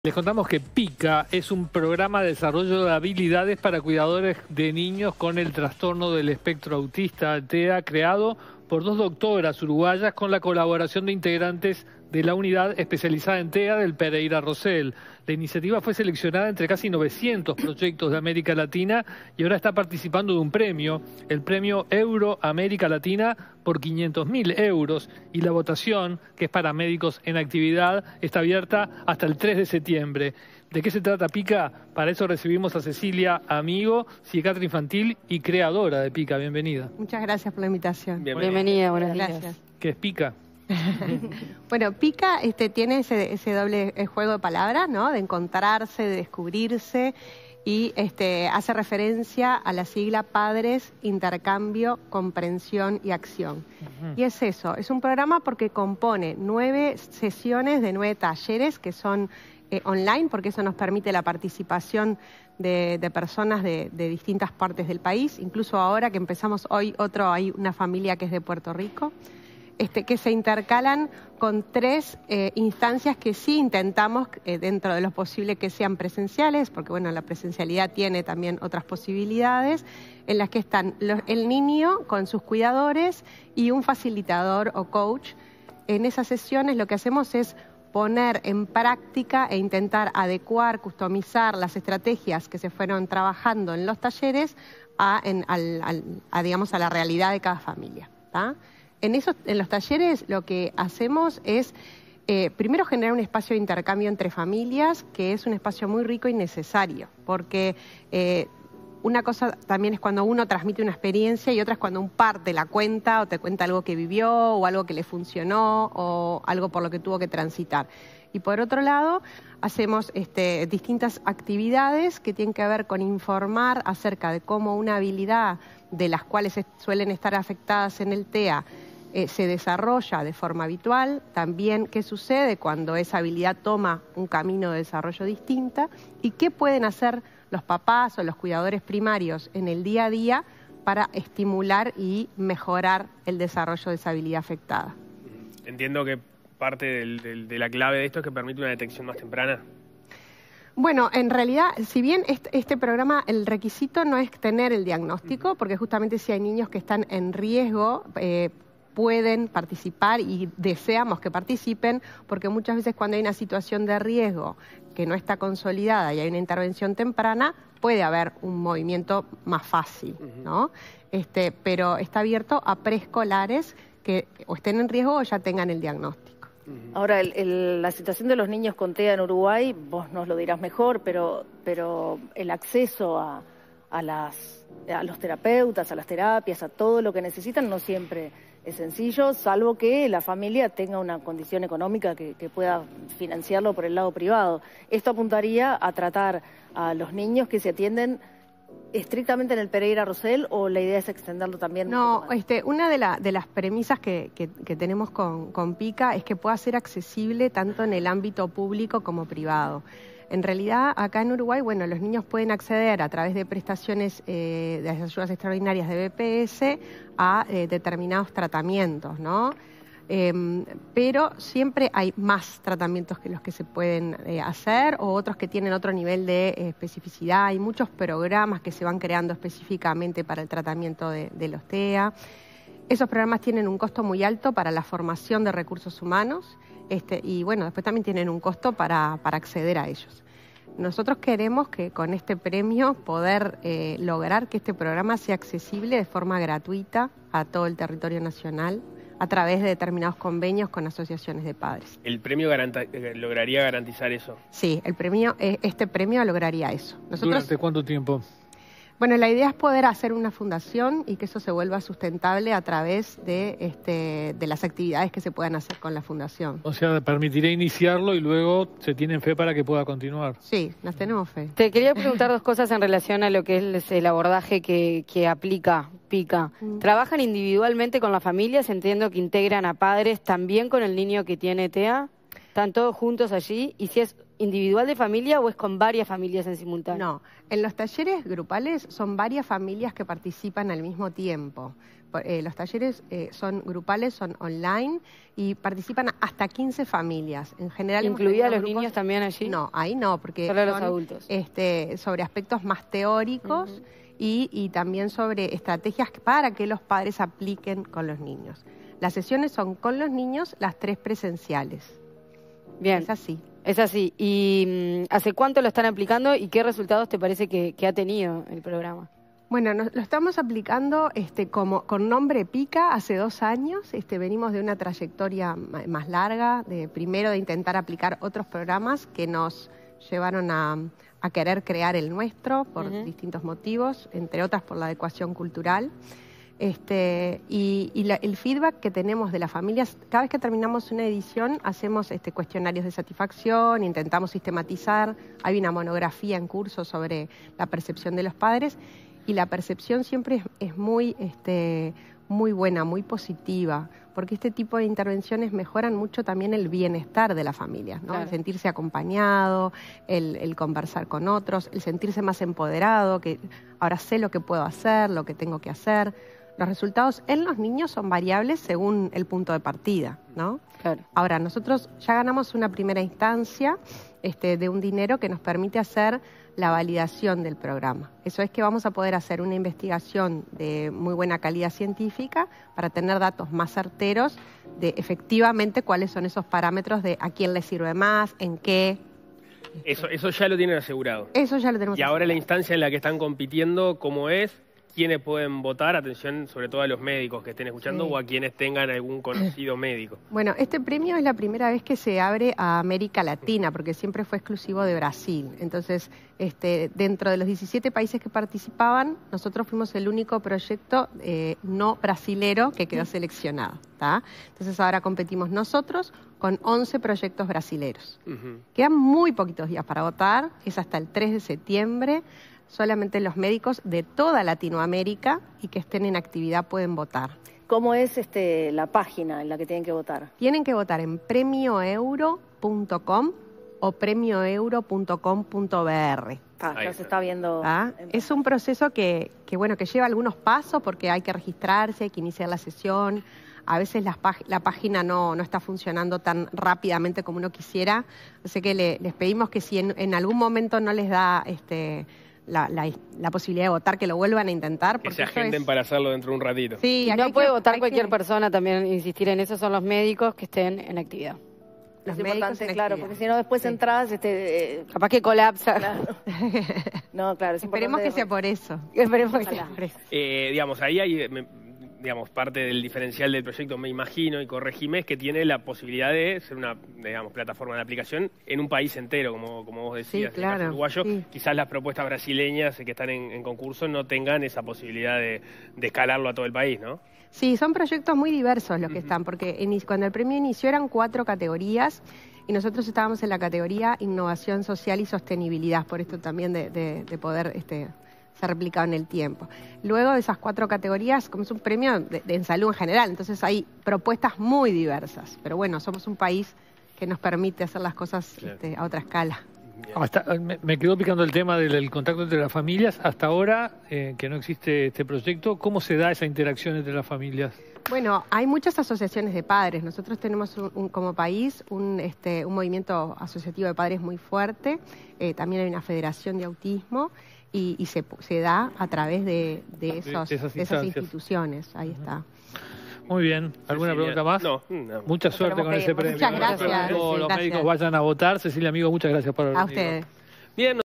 Les contamos que PICA es un programa de desarrollo de habilidades para cuidadores de niños con el trastorno del espectro autista, TEA, creado por dos doctoras uruguayas con la colaboración de integrantes de la unidad especializada en TEA del Pereira Rosell. La iniciativa fue seleccionada entre casi 900 proyectos de América Latina y ahora está participando de un premio, el premio Euro América Latina por 500.000 euros, y la votación, que es para médicos en actividad, está abierta hasta el 3 de septiembre. ¿De qué se trata PICA? Para eso recibimos a Cecilia Amigo, psiquiatra infantil y creadora de PICA. Bienvenida. Muchas gracias por la invitación. Bienvenida, buenos días. Gracias. ¿Qué es PICA? Bueno, PICA tiene ese doble juego de palabras, ¿no? De encontrarse, de descubrirse, y hace referencia a la sigla Padres, Intercambio, Comprensión y Acción. Y es eso, es un programa porque compone 9 sesiones de 9 talleres que son online, porque eso nos permite la participación de personas de distintas partes del país. Incluso ahora que empezamos hoy hay una familia que es de Puerto Rico, que se intercalan con 3 instancias que sí intentamos, dentro de lo posible, que sean presenciales, porque bueno, la presencialidad tiene también otras posibilidades, en las que están el niño con sus cuidadores y un facilitador o coach. En esas sesiones lo que hacemos es poner en práctica e intentar adecuar, customizar las estrategias que se fueron trabajando en los talleres digamos, a la realidad de cada familia, ¿tá? En los talleres lo que hacemos es, primero, generar un espacio de intercambio entre familias, que es un espacio muy rico y necesario, porque una cosa también es cuando uno transmite una experiencia y otra es cuando un par te la cuenta o te cuenta algo que vivió o algo que le funcionó o algo por lo que tuvo que transitar. Y por otro lado, hacemos distintas actividades que tienen que ver con informar acerca de cómo una habilidad de las cuales suelen estar afectadas en el TEA se desarrolla de forma habitual, también qué sucede cuando esa habilidad toma un camino de desarrollo distinta y qué pueden hacer los papás o los cuidadores primarios en el día a día para estimular y mejorar el desarrollo de esa habilidad afectada. Entiendo que parte de la clave de esto es que permite una detección más temprana. Bueno, en realidad, si bien este programa, el requisito no es tener el diagnóstico, porque justamente si hay niños que están en riesgo, pueden participar y deseamos que participen, porque muchas veces cuando hay una situación de riesgo que no está consolidada y hay una intervención temprana, puede haber un movimiento más fácil, ¿no? Pero está abierto a preescolares que o estén en riesgo o ya tengan el diagnóstico. Ahora, la situación de los niños con TEA en Uruguay, vos nos lo dirás mejor, pero el acceso a los terapeutas, a las terapias, a todo lo que necesitan, no siempre es sencillo, salvo que la familia tenga una condición económica que pueda financiarlo por el lado privado. Esto apuntaría a tratar a los niños que se atienden estrictamente en el Pereira Rosell, ¿o la idea es extenderlo también? No, una de las premisas que tenemos con PICA es que pueda ser accesible tanto en el ámbito público como privado. En realidad, acá en Uruguay, bueno, los niños pueden acceder a través de prestaciones de las ayudas extraordinarias de BPS a determinados tratamientos, ¿no? Pero siempre hay más tratamientos que los que se pueden hacer o otros que tienen otro nivel de especificidad. Hay muchos programas que se van creando específicamente para el tratamiento de los TEA. Esos programas tienen un costo muy alto para la formación de recursos humanos y bueno, después también tienen un costo para acceder a ellos. Nosotros queremos que con este premio poder lograr que este programa sea accesible de forma gratuita a todo el territorio nacional a través de determinados convenios con asociaciones de padres. ¿El premio lograría garantizar eso? Sí, este premio lograría eso. ¿Durante cuánto tiempo? Bueno, la idea es poder hacer una fundación y que eso se vuelva sustentable a través de las actividades que se puedan hacer con la fundación. O sea, permitirá iniciarlo y luego se tienen fe para que pueda continuar. Sí, nos tenemos fe. Te quería preguntar 2 cosas en relación a lo que es el abordaje que aplica PICA. ¿Trabajan individualmente con las familias? Entiendo que integran a padres también con el niño que tiene TEA. ¿Están todos juntos allí? ¿Y si es individual de familia o es con varias familias en simultáneo? No, en los talleres grupales son varias familias que participan al mismo tiempo, Los talleres son grupales, son online y participan hasta 15 familias. En general, ¿Incluida a los niños también allí? No, ahí no, porque solo son los adultos. Sobre aspectos más teóricos y también sobre estrategias para que los padres apliquen con los niños. Las sesiones son con los niños, las 3 presenciales. Bien. Es así. Es así. ¿Y hace cuánto lo están aplicando y qué resultados te parece que ha tenido el programa? Bueno, lo estamos aplicando con nombre Pica hace 2 años. Venimos de una trayectoria más larga, primero de intentar aplicar otros programas que nos llevaron a querer crear el nuestro por distintos motivos, entre otras por la adecuación cultural. El feedback que tenemos de las familias, cada vez que terminamos una edición hacemos cuestionarios de satisfacción, intentamos sistematizar, hay una monografía en curso sobre la percepción de los padres y la percepción siempre es muy buena, muy positiva, porque este tipo de intervenciones mejoran mucho también el bienestar de la familia, ¿no? Claro. El sentirse acompañado, el conversar con otros, el sentirse más empoderado, que ahora sé lo que puedo hacer, lo que tengo que hacer. Los resultados en los niños son variables según el punto de partida, ¿no? Claro. Ahora, nosotros ya ganamos una primera instancia de un dinero que nos permite hacer la validación del programa. Eso es que vamos a poder hacer una investigación de muy buena calidad científica para tener datos más certeros de efectivamente cuáles son esos parámetros de a quién le sirve más, en qué. Eso ya lo tienen asegurado. Eso ya lo tenemos. Y ahora asegurado. la instancia en la que están compitiendo, ¿cómo es? ¿Quiénes pueden votar? Atención, sobre todo a los médicos que estén escuchando o a quienes tengan algún conocido médico. Bueno, este premio es la primera vez que se abre a América Latina, porque siempre fue exclusivo de Brasil. Entonces, dentro de los 17 países que participaban, nosotros fuimos el único proyecto no brasilero que quedó seleccionado, ¿tá? Entonces, ahora competimos nosotros con 11 proyectos brasileros. Quedan muy poquitos días para votar, es hasta el 3 de septiembre. Solamente los médicos de toda Latinoamérica y que estén en actividad pueden votar. ¿Cómo es la página en la que tienen que votar? Tienen que votar en premioeuro.com o premioeuro.com.br. Ya se está viendo. Es un proceso que lleva algunos pasos porque hay que registrarse, hay que iniciar la sesión. A veces la página no está funcionando tan rápidamente como uno quisiera. Así que les pedimos que si en algún momento no les da la posibilidad de votar, que lo vuelvan a intentar. Que se agenden para hacerlo dentro de un ratito. Sí, y no puede votar cualquier persona, también insistir en eso, son los médicos que estén en actividad. Los médicos, claro, porque si no después entras... capaz que colapsa. Claro. No, claro, es Esperemos que sea por eso. Esperemos que sea por eso. Digamos, ahí hay... parte del diferencial del proyecto, me imagino, y corregime, es que tiene la posibilidad de ser una, plataforma de aplicación en un país entero, como vos decías, sí, claro, en el caso uruguayo. Sí. Quizás las propuestas brasileñas que están en concurso no tengan esa posibilidad de escalarlo a todo el país, ¿no? Sí, son proyectos muy diversos los que están, porque cuando el premio inició eran 4 categorías y nosotros estábamos en la categoría Innovación Social y Sostenibilidad, por esto también de poder... se ha replicado en el tiempo. Luego de esas 4 categorías, como es un premio en salud en general, entonces hay propuestas muy diversas. Pero bueno, somos un país que nos permite hacer las cosas a otra escala. Me quedó picando el tema del contacto entre las familias. Hasta ahora, que no existe este proyecto, ¿cómo se da esa interacción entre las familias? Bueno, hay muchas asociaciones de padres. Nosotros tenemos como país un movimiento asociativo de padres muy fuerte. También hay una federación de autismo. Y se da a través de esas instituciones. Ahí está. Muy bien. ¿Alguna pregunta más? No. Mucha suerte con ese premio. Muchas gracias. Todos los médicos vayan a votar. Cecilia, amigos, muchas gracias por venir. A ustedes. Bien.